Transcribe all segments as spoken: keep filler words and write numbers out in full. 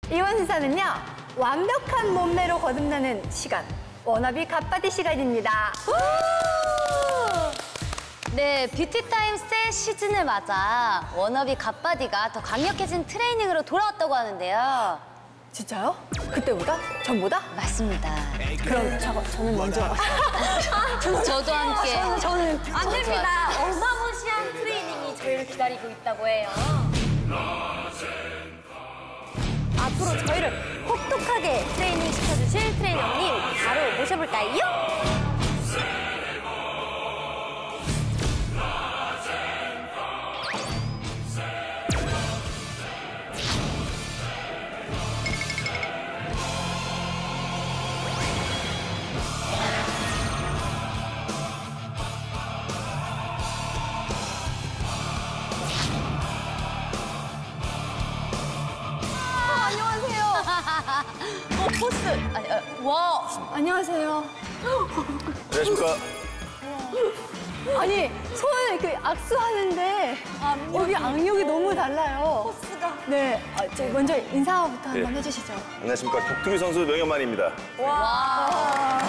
이번 시사는요, 완벽한 몸매로 거듭나는 시간, 워너비 갓바디 시간입니다. 네, 뷰티타임 새 시즌을 맞아 워너비 갓바디가 더 강력해진 트레이닝으로 돌아왔다고 하는데요. 진짜요? 그때보다? 전보다? 맞습니다. 그럼 저, 저는 먼저. 저도 함께. 저는, 저는 안 됩니다. 어마무시한 트레이닝이 저희를 기다리고 있다고 해요. 앞으로 저희를 혹독하게 트레이닝 시켜주실 트레이너님 바로 모셔볼까요? 어, 포스. 아니, 아, 와. 안녕하세요. 안녕하십니까. 아니, 손을 이렇게 악수하는데 여기 악력이 너무 달라요. 포스가. 네, 아, 저 먼저 인사부터 한번 네. 해주시죠. 안녕하십니까. 격투기 선수 명현만입니다. 와.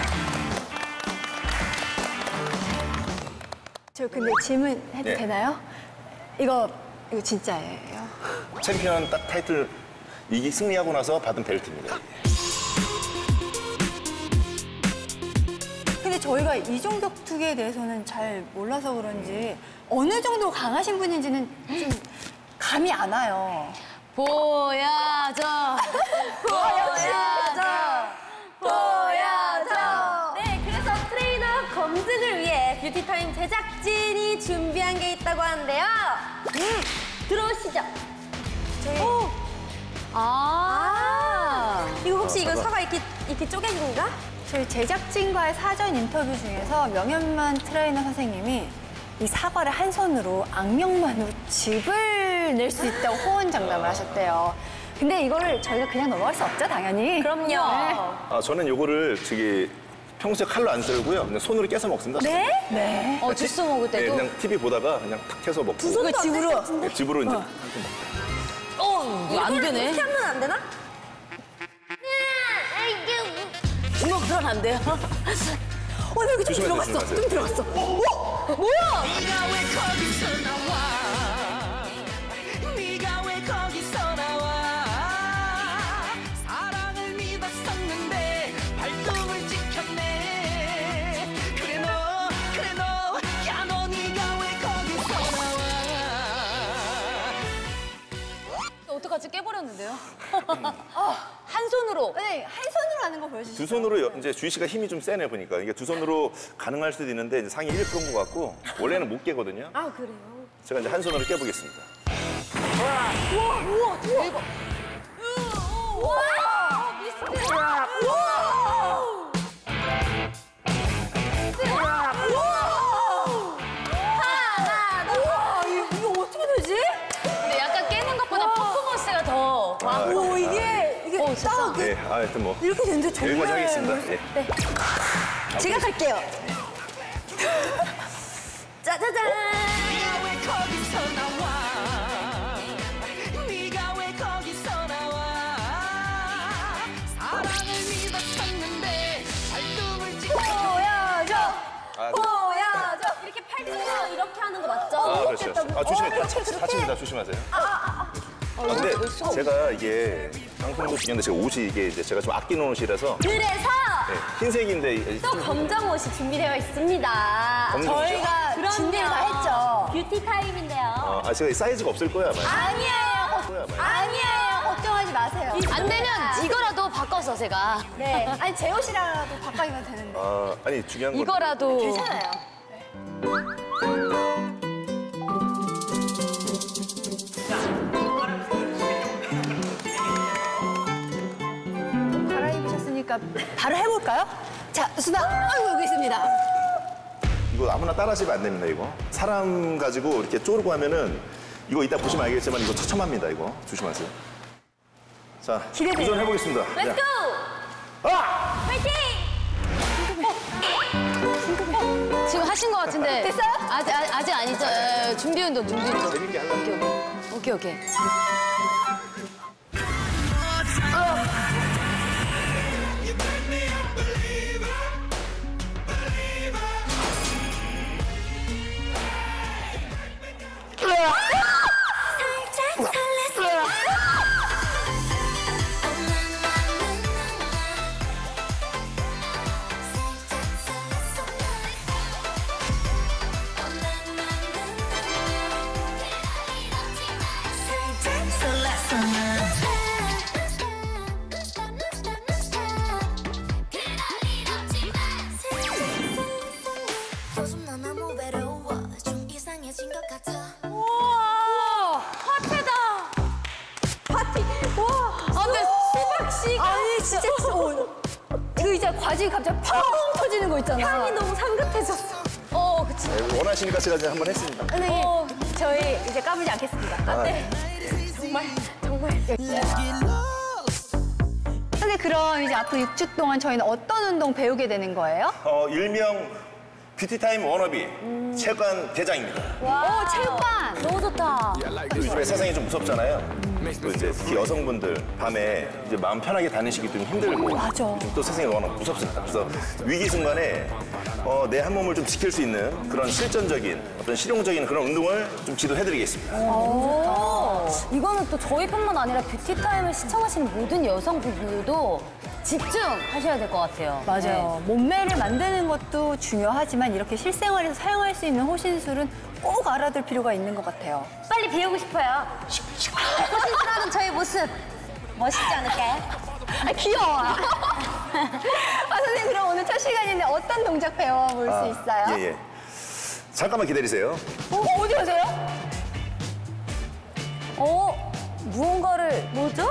저 근데 질문 해도 네. 되나요? 이거, 이거 진짜예요? 챔피언 딱 타이틀 이기 승리하고 나서 받은 벨트입니다. 근데 저희가 이종격투기에 대해서는 잘 몰라서 그런지 어느 정도 강하신 분인지는 좀 감이 안 와요. 보여줘. 보여줘. 보여줘. 네, 그래서 트레이너 검증을 위해 뷰티타임 제작진이 준비한 게 있다고 하는데요. 음, 들어오시죠. 저희... 오. 아. 이거 혹시 아, 이거 사과. 사과 이렇게, 이렇게 쪼갠 건가? 저희 제작진과의 사전 인터뷰 중에서 명현만 트레이너 선생님이 이 사과를 한 손으로 악력만으로 즙을 낼 수 있다고 호언장담을 하셨대요. 근데 이거를 저희가 그냥 넘어갈 수 없죠, 당연히. 그럼요. 네. 아, 저는 요거를 저기 평소에 칼로 안 썰고요. 그냥 손으로 깨서 먹습니다. 네? 네. 어, 주스 먹을 네, 때도. 그냥 티비 보다가 그냥 탁 해서 먹고. 이거 집으로. 네, 집으로 이제. 어, 이거 안 되네. 이렇게 하면 안 되나? 주먹 들어가면 안 돼요. 어, 나 여기 좀 조심하세요, 들어갔어. 조심하세요. 좀 들어갔어. 어? 뭐야? 네가 왜 거기서 나와? 네가 왜 거기서 나와? 사랑을 믿었었는데 발등을 찍혔네. 그래 너, 그래 너, 야 너 네가 왜 거기서 나와? 어떡하지? 깨버렸는데요? 한 손으로. 네, 한 손으로 하는 거 보여주시죠. 두 손으로 여- 이제 주희 씨가 힘이 좀 세네 보니까 이게 두 손으로 가능할 수도 있는데 이제 상이 일 퍼센트인 것 같고 원래는 못 깨거든요. 아, 그래요? 제가 이제 한 손으로 깨보겠습니다. 우와, 대박. 우와, 미스터. 우와. 하나, 둘. 와, 이거, 이거 어떻게 되지? 근데 약간 깨는 것보다 퍼포먼스가 더. 아, 오, 이게, 이게 어, 딱 진짜. 네, 아, 하여튼 뭐 이렇게 되는데 정말. 여기까지 하겠습니다. 네. 제가 갈게요. 짜자잔. 네가 왜 거기서 나와? 네가 왜 거기서 나와? 사랑을 믿었었는데 발등을 찍혀. 보여줘. 아, 네. 보여줘. 이렇게 팔등으로 이렇게 하는 거 맞죠? 아, 그렇죠. 아, 조심해. 어, 다치, 다칩니다. 조심하세요. 아, 근데 제가 이게 방송도 중요한데 제가 옷이 이게 이제 제가 좀 아끼는 옷이라서 그래서 네, 흰색인데 또 검정 옷이 준비되어 있습니다. 검정 옷이요? 저희가 그럼요. 준비를 다 했죠. 뷰티 타임인데요. 어, 아, 제가 사이즈가 없을 거야, 아마. 아니에요. 거야, 아마. 아니에요. 걱정하지 마세요. 안 되면 이거라도 바꿔서 제가. 네. 아니, 제 옷이라도 바꿔주면 되는데. 아, 아니 중요한 건 이거라도. 괜찮아요. 갈아입으셨으니까 바로 해볼까요? 자, 수다. 아이고, 여기 있습니다. 이거 아무나 따라하시면 안 됩니다, 이거. 사람 가지고 이렇게 쪼르고 하면은 이거 이따 보시면 알겠지만 이거 처참합니다, 이거. 조심하세요. 자, 기대돼요. 도전해보겠습니다. 렛츠고! 아! 파이팅! 지금 하신 것 같은데. 됐어요? 아직, 아- 아직 아니죠. 에, 준비 운동, 준비 운동. 재밌게 하려고. 오케이, 오케이. 그 이제 과즙이 갑자기 펑 터지는 거 있잖아. 향이 너무 상긋해졌어. 어, 그치. 네, 원하시니까 제가 이제 한번 했습니다. 선생님, 저희 이제 까불지 않겠습니다. 아, 네. 정말, 정말. 선생님, 그럼 이제 앞으로 육 주 동안 저희는 어떤 운동 배우게 되는 거예요? 어, 일명 뷰티타임 워너비 체육관 대장입니다. 와, 체육관! 너무 좋다. 또 요즘에 세상이 좀 무섭잖아요. 또 이제 특히 여성분들 밤에 이제 마음 편하게 다니시기 때문에 힘들고 맞아. 요즘 또 세상이 워낙 무섭습니다. 그래서 위기 순간에 어, 내 한 몸을 좀 지킬 수 있는 그런 실전적인 어떤 실용적인 그런 운동을 좀 지도해드리겠습니다. 오, 이거는 또 저희뿐만 아니라 뷰티타임을 시청하시는 모든 여성분들도 집중하셔야 될 것 같아요. 맞아요. 몸매를 만드는 것도 중요하지만 이렇게 실생활에서 사용할 수 있는 호신술은 꼭 알아둘 필요가 있는 것 같아요. 빨리 배우고 싶어요. 호신술하는 저희 모습 멋있지 않을까요? 아, 귀여워. 아, 선생님, 그럼 오늘 첫 시간인데 어떤 동작 배워볼 수 있어요? 예, 예. 잠깐만 기다리세요. 어, 어디 가세요? 어, 무언가를 뭐죠?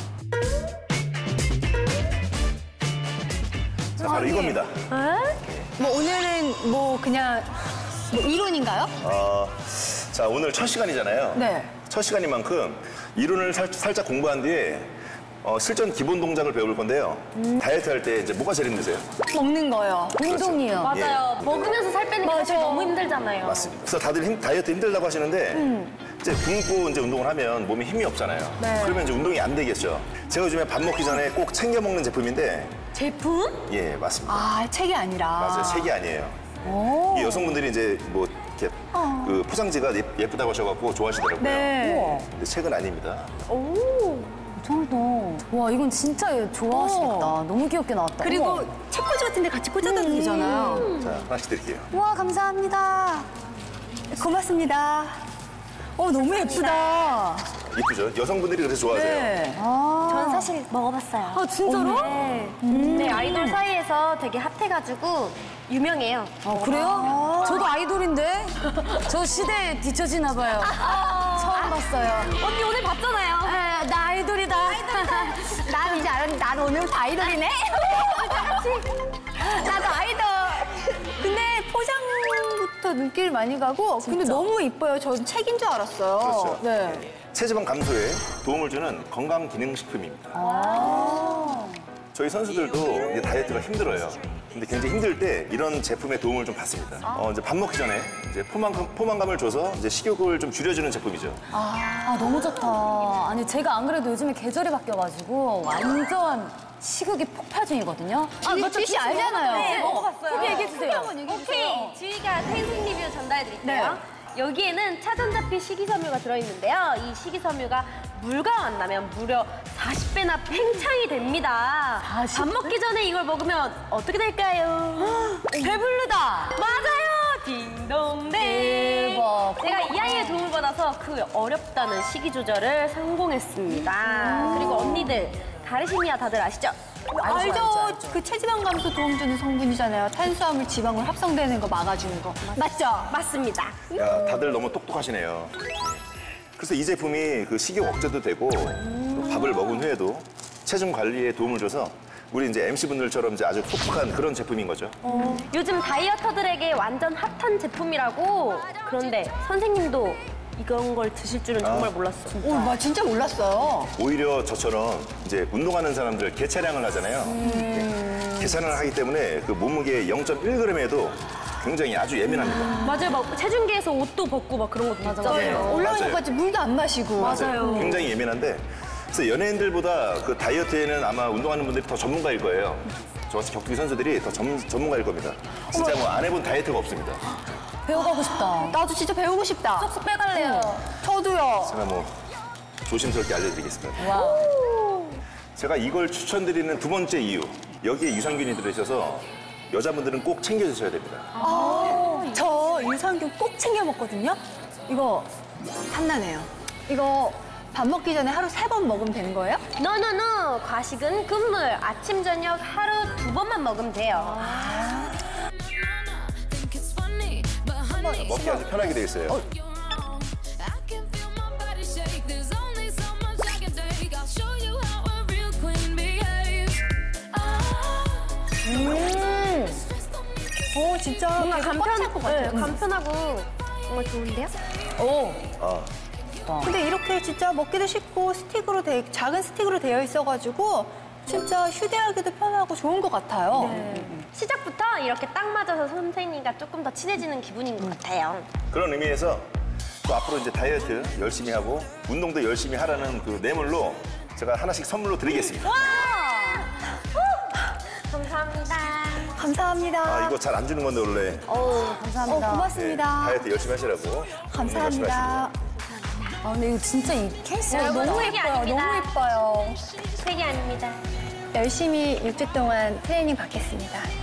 자, 바로 이겁니다. 뭐 오늘은 뭐 그냥 뭐 이론인가요? 어, 자, 오늘 첫 시간이잖아요. 네. 첫 시간인 만큼 이론을 살, 살짝 공부한 뒤에 어, 실전 기본 동작을 배울 건데요. 다이어트 할 때 이제 뭐가 제일 힘드세요? 먹는 거요. 운동이요. 맞아요. 먹으면서 살 빼는 게 사실 맞아. 너무 힘들잖아요. 맞습니다. 그래서 다들 힘- 다이어트 힘들다고 하시는데 이제 굶고 이제 운동을 하면 몸에 힘이 없잖아요. 네. 그러면 이제 운동이 안 되겠죠. 제가 요즘에 밥 먹기 전에 꼭 챙겨 먹는 제품인데 제품? 예, 맞습니다. 아, 책이 아니라. 맞아요. 색이 아니에요. 이 여성분들이 이제 뭐 이렇게 그 포장지가 예- 예쁘다고 하셔갖고 좋아하시더라고요. 네. 근데 책은 아닙니다. 정말 와, 이건 진짜 좋아하시겠다. 너무 귀엽게 나왔다. 그리고 어머. 책꽂이 같은 데 같이 꽂아도 되잖아요. 자, 하나씩 드릴게요. 와, 감사합니다. 고맙습니다. 어, 너무 예쁘다. 이쁘죠? 여성분들이 그래서 좋아하세요. 네. 전 사실 먹어봤어요. 아, 진짜로? 네. 네, 아이돌 사이에서 되게 핫해가지고 유명해요. 아, 그래요? 저도 아이돌인데? 저 시대에 뒤처지나 봐요. 처음 봤어요. 언니 오늘 봤잖아요. 아, 나 아이돌이다. 난 이제 알았는데 난 오늘부터 아이돌이네? 나도 아이돌. 근데 포장부터 눈길 많이 가고 근데 너무 이뻐요. 전 책인 줄 알았어요. 그렇죠. 네. 체지방 감소에 도움을 주는 건강 기능식품입니다. 저희 선수들도 이제 다이어트가 힘들어요. 근데 굉장히 힘들 때 이런 제품의 도움을 좀 받습니다. 어, 이제 밥 먹기 전에 이제 포만감, 포만감을 줘서 이제 식욕을 좀 줄여주는 제품이죠. 아, 너무 좋다. 아니, 제가 안 그래도 요즘에 계절이 바뀌어가지고 완전 식욕이 폭발 중이거든요. 아, 맞죠? 찌씨 알잖아요. 네, 먹어봤어요. 후기 얘기해주세요. 오케이, 지휘가 텐션 리뷰 전달해드릴게요. 여기에는 차전자필 식이섬유가 들어있는데요. 이 식이섬유가 물과 만나면 무려 사십 배나 팽창이 됩니다. 밥 먹기 전에 이걸 먹으면 어떻게 될까요? 배부르다. 맞아요! 딩동댕! 대박. 제가 이 아이의 도움을 받아서 그 어렵다는 식이 조절을 성공했습니다. 그리고 언니들, 가르시니아 다들 아시죠? 알죠. 그 체지방 감소 도움 주는 성분이잖아요. 탄수화물, 지방물 합성되는 거 막아주는 거. 맞죠? 맞습니다. 야, 다들 너무 똑똑하시네요. 그래서 이 제품이 그 식욕 억제도 되고 또 밥을 먹은 후에도 체중 관리에 도움을 줘서 우리 이제 엠씨분들처럼 이제 아주 톡톡한 그런 제품인 거죠. 요즘 다이어터들에게 완전 핫한 제품이라고. 그런데 선생님도 이런 걸 드실 줄은 정말 몰랐어요. 오, 나 진짜 몰랐어요. 오히려 저처럼 이제 운동하는 사람들 개차량을 하잖아요. 이렇게 계산을 하기 때문에 그 몸무게 영 점 일 그램에도 굉장히 아주 예민합니다. 맞아요. 막 체중계에서 옷도 벗고 막 그런 것도 있잖아요. 네. 올라오는 맞아요. 것까지 물도 안 마시고. 맞아요. 굉장히 예민한데 그래서 연예인들보다 그 다이어트에는 아마 운동하는 분들이 더 전문가일 거예요. 저같이 격투기 선수들이 더 전, 전문가일 겁니다. 진짜 뭐 안 해본 다이어트가 없습니다. 배워가고 싶다. 나도 진짜 배우고 싶다. 쏙쏙 빼갈래요. 저도요. 제가 뭐 조심스럽게 알려드리겠습니다. 와우. 제가 이걸 추천드리는 두 번째 이유. 여기에 유산균이 들어있어서 여자분들은 꼭 챙겨주셔야 됩니다. 저 유산균 꼭 챙겨 먹거든요. 이거 탐나네요. 이거 밥 먹기 전에 하루 세 번 먹으면 되는 거예요? 노노노. 과식은 금물. 아침, 저녁 하루 두 번만 먹으면 돼요. 먹기 아주 편하게 되어 있어요. 진짜 뭔가 계속 간편, 꽉 찰 것 같아요. 네, 간편하고 뭔가 좋은데요? 오. 아, 근데 이렇게 진짜 먹기도 쉽고 스틱으로 돼, 작은 스틱으로 되어 있어가지고 진짜 휴대하기도 편하고 좋은 것 같아요. 시작부터 이렇게 딱 맞아서 선생님과 조금 더 친해지는 기분인 것 같아요. 그런 의미에서 또 앞으로 이제 다이어트 열심히 하고 운동도 열심히 하라는 그 뇌물로 제가 하나씩 선물로 드리겠습니다. 감사합니다. 감사합니다. 아, 이거 잘 안 주는 건데 원래. 어우, 어, 감사합니다. 네, 고맙습니다. 다이어트 열심히 하시라고. 운동 열심히 감사합니다. 아, 근데 이거 진짜 이 케이스가 여러분, 너무 색이 예뻐요. 아닙니다. 너무 예뻐요. 색이 아닙니다. 열심히 일 주 동안 트레이닝 받겠습니다.